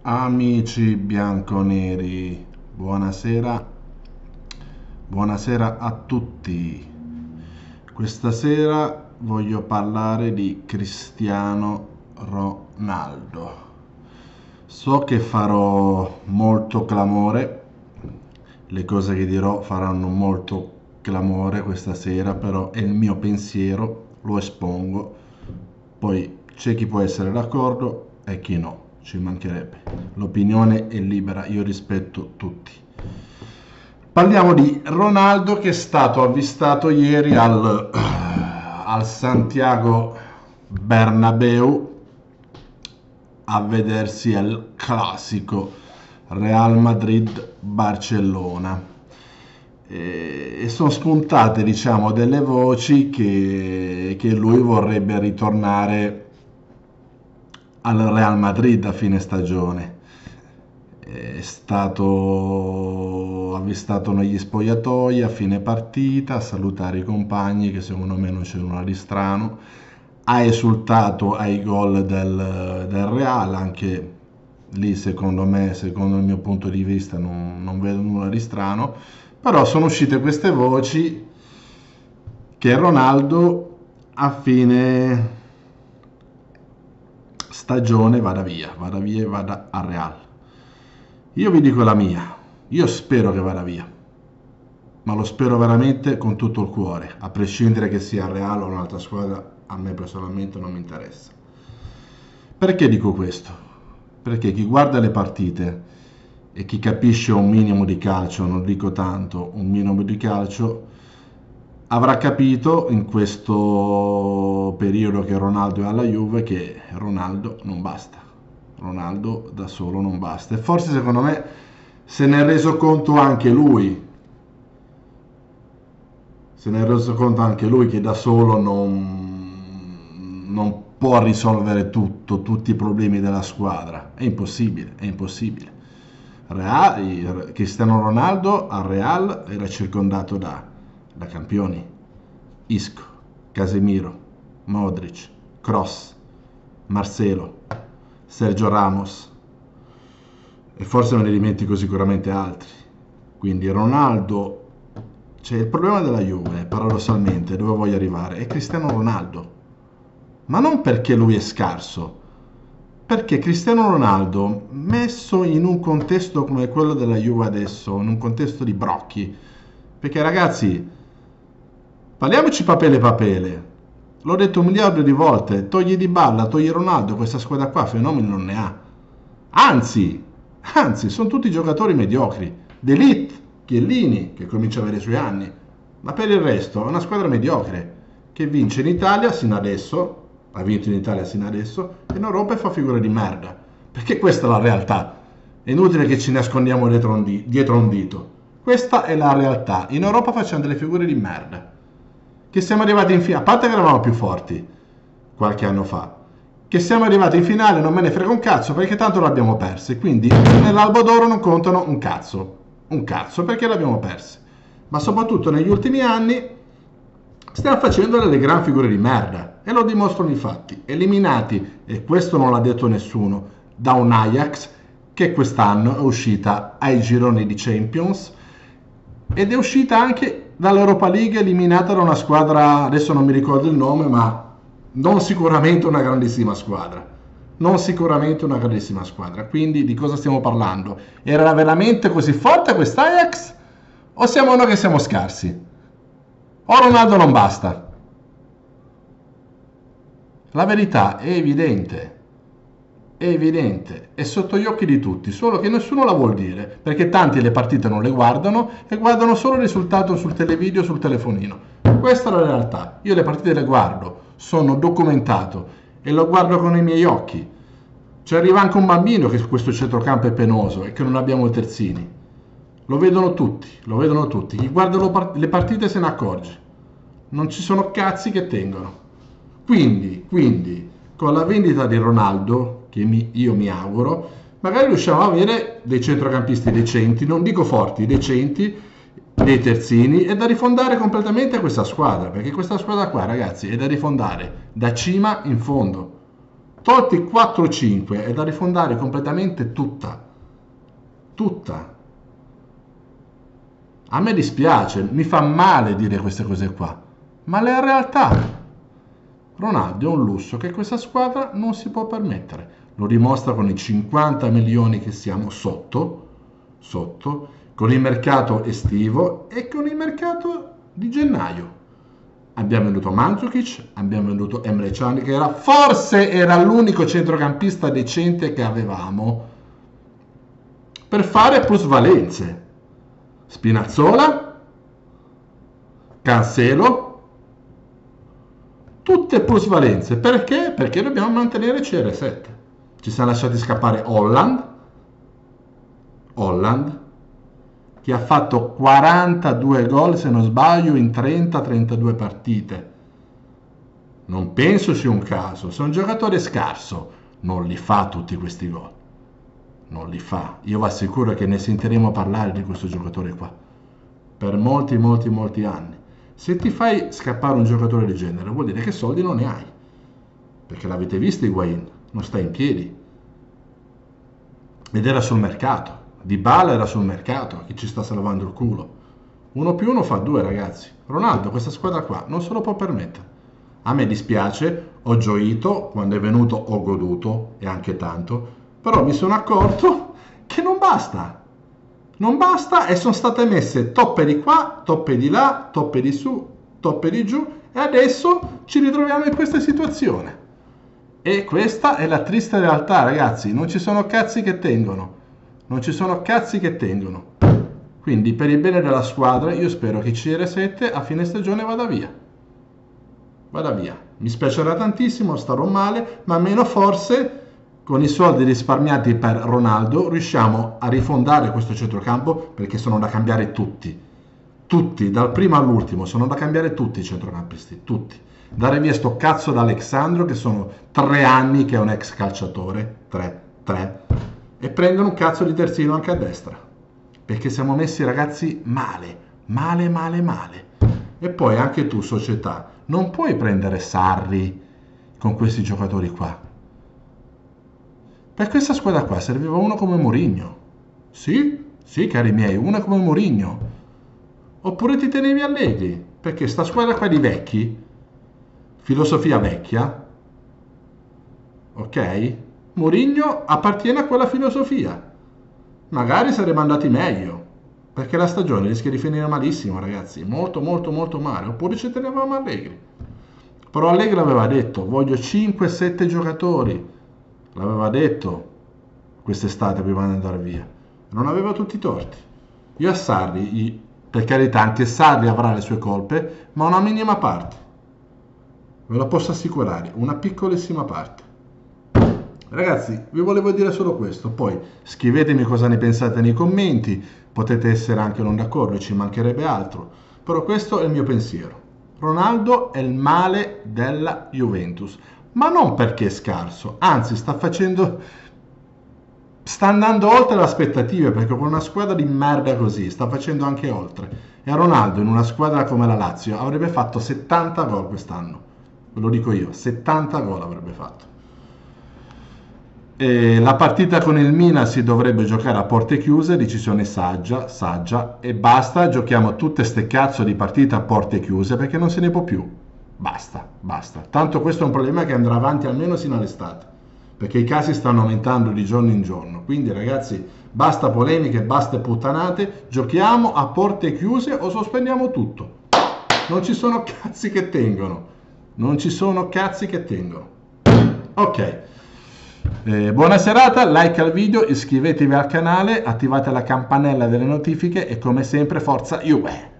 Amici bianconeri, buonasera, buonasera a tutti. Questa sera voglio parlare di Cristiano Ronaldo. So che farò molto clamore, le cose che dirò faranno molto clamore questa sera, però è il mio pensiero, lo espongo. Poi c'è chi può essere d'accordo e chi no, ci mancherebbe. L'opinione è libera, io rispetto tutti. Parliamo di Ronaldo che è stato avvistato ieri al Santiago Bernabéu a vedersi il classico Real Madrid-Barcellona. E sono spuntate, diciamo, delle voci che lui vorrebbe ritornare al Real Madrid a fine stagione. È stato avvistato negli spogliatoi a fine partita a salutare i compagni, che secondo me non c'è nulla di strano. Ha esultato ai gol del Real, anche lì secondo me, secondo il mio punto di vista, non vedo nulla di strano. Però sono uscite queste voci che Ronaldo a fine stagione vada via e vada al Real. Io vi dico la mia, io spero che vada via, ma lo spero veramente con tutto il cuore, a prescindere che sia il Real o un'altra squadra, a me personalmente non mi interessa. Perché dico questo? Perché chi guarda le partite e chi capisce un minimo di calcio, non dico tanto, un minimo di calcio, avrà capito in questo periodo che Ronaldo è alla Juve che Ronaldo non basta. Ronaldo da solo non basta. E forse secondo me se ne è reso conto anche lui. Se ne è reso conto anche lui che da solo non può risolvere tutti i problemi della squadra. È impossibile, è impossibile. Cristiano Ronaldo al Real era circondato da campioni: Isco, Casemiro, Modric, Kroos, Marcelo, Sergio Ramos, e forse me ne dimentico sicuramente altri. Quindi Ronaldo, c'è il problema della Juve, paradossalmente, dove voglio arrivare, è Cristiano Ronaldo, ma non perché lui è scarso, perché Cristiano Ronaldo, messo in un contesto come quello della Juve adesso, in un contesto di brocchi, perché ragazzi, parliamoci papele papele, l'ho detto un miliardo di volte, togli Dybala, togli Ronaldo, questa squadra qua fenomeni non ne ha. Anzi, sono tutti giocatori mediocri. De Ligt, Chiellini, che comincia a avere i suoi anni, ma per il resto è una squadra mediocre, che vince in Italia sino adesso, ha vinto in Italia sino adesso, e in Europa fa figure di merda. Perché questa è la realtà. È inutile che ci nascondiamo dietro un dito. Questa è la realtà. In Europa facciamo delle figure di merda. Che siamo arrivati in finale, a parte che eravamo più forti qualche anno fa, che siamo arrivati in finale non me ne frega un cazzo perché tanto l'abbiamo perse, quindi nell'Albo d'Oro non contano un cazzo perché l'abbiamo perse, ma soprattutto negli ultimi anni stiamo facendo delle gran figure di merda e lo dimostrano i fatti, eliminati, e questo non l'ha detto nessuno, da un Ajax che quest'anno è uscita ai gironi di Champions ed è uscita anche dall'Europa League, eliminata da una squadra, adesso non mi ricordo il nome, ma non sicuramente una grandissima squadra. Non sicuramente una grandissima squadra. Quindi di cosa stiamo parlando? Era veramente così forte quest'Ajax? O siamo noi che siamo scarsi? O Ronaldo non basta? La verità è evidente. È evidente, è sotto gli occhi di tutti, solo che nessuno la vuol dire, perché tanti le partite non le guardano e guardano solo il risultato sul televideo, sul telefonino. Questa è la realtà. Io le partite le guardo, sono documentato e lo guardo con i miei occhi. Ci arriva anche un bambino che questo centrocampo è penoso e che non abbiamo i terzini. Lo vedono tutti, lo vedono tutti. Chi guarda le partite se ne accorge. Non ci sono cazzi che tengono. Quindi con la vendita di Ronaldo, che io mi auguro, magari riusciamo a avere dei centrocampisti decenti, non dico forti, decenti, dei terzini, e da rifondare completamente questa squadra, perché questa squadra qua, ragazzi, è da rifondare da cima in fondo. tolti 4-5 è da rifondare completamente tutta. A me dispiace, mi fa male dire queste cose qua, ma è la realtà. Ronaldo è un lusso che questa squadra non si può permettere. Lo dimostra con i 50 milioni che siamo sotto, con il mercato estivo e con il mercato di gennaio. Abbiamo venduto Mandzukic, abbiamo venduto Emre Can, che forse era l'unico centrocampista decente che avevamo, per fare plusvalenze. Spinazzola, Cancelo, tutte plusvalenze. Perché? Perché dobbiamo mantenere CR7. Ci siamo lasciati scappare Holland, che ha fatto 42 gol, se non sbaglio, in 30-32 partite. Non penso sia un caso. Se un giocatore scarso non li fa tutti questi gol. Non li fa. Io vi assicuro che ne sentiremo parlare di questo giocatore qua per molti anni. Se ti fai scappare un giocatore del genere, vuol dire che soldi non ne hai. Perché l'avete visto Higuain, non sta in piedi. Ed era sul mercato. Dybala era sul mercato, che ci sta salvando il culo. 1+1 fa 2, ragazzi. Ronaldo, questa squadra qua, non se lo può permettere. A me dispiace, ho gioito, quando è venuto ho goduto, e anche tanto, però mi sono accorto che non basta. Non basta e sono state messe toppe di qua, toppe di là, toppe di su, toppe di giù, e adesso ci ritroviamo in questa situazione. E questa è la triste realtà, ragazzi. Non ci sono cazzi che tengono. Non ci sono cazzi che tengono. Quindi per il bene della squadra io spero che CR7 a fine stagione vada via. Vada via. Mi spiacerà tantissimo, starò male, ma almeno forse con i soldi risparmiati per Ronaldo riusciamo a rifondare questo centrocampo, perché sono da cambiare tutti. Tutti, dal primo all'ultimo, sono da cambiare tutti i centrocampisti, tutti. Dare via sto cazzo da Alexandro, che sono 3 anni che è un ex calciatore, 3, e prendere un cazzo di terzino anche a destra, perché siamo messi, ragazzi, male. E poi anche tu, società, non puoi prendere Sarri con questi giocatori qua. Per questa squadra qua serviva uno come Mourinho. Sì, cari miei, uno come Mourinho. Oppure ti tenevi Allegri, perché sta squadra qua di vecchi, filosofia vecchia, ok? Mourinho appartiene a quella filosofia. Magari saremmo andati meglio, perché la stagione rischia di finire malissimo, ragazzi, molto male. Oppure ci tenevamo Allegri. Però Allegri aveva detto, voglio 5-7 giocatori. L'aveva detto quest'estate prima di andare via. Non aveva tutti i torti. Io a Sarri, per carità, anche Sarri avrà le sue colpe, ma una minima parte. Ve lo posso assicurare, una piccolissima parte. Ragazzi, vi volevo dire solo questo. Poi scrivetemi cosa ne pensate nei commenti. Potete essere anche non d'accordo, ci mancherebbe altro. Però questo è il mio pensiero. Ronaldo è il male della Juventus. Ma non perché è scarso, anzi sta andando oltre le aspettative, perché con una squadra di merda così sta facendo anche oltre. E Ronaldo in una squadra come la Lazio avrebbe fatto 70 gol quest'anno, ve lo dico io, 70 gol avrebbe fatto. E la partita con il Milan si dovrebbe giocare a porte chiuse, decisione saggia, e basta, giochiamo tutte ste cazzo di partite a porte chiuse perché non se ne può più. Basta. Tanto questo è un problema che andrà avanti almeno sino all'estate, perché i casi stanno aumentando di giorno in giorno. Quindi ragazzi, basta polemiche, basta puttanate, giochiamo a porte chiuse o sospendiamo tutto. Non ci sono cazzi che tengono. Ok. Buona serata, like al video, iscrivetevi al canale, attivate la campanella delle notifiche e come sempre forza Juve!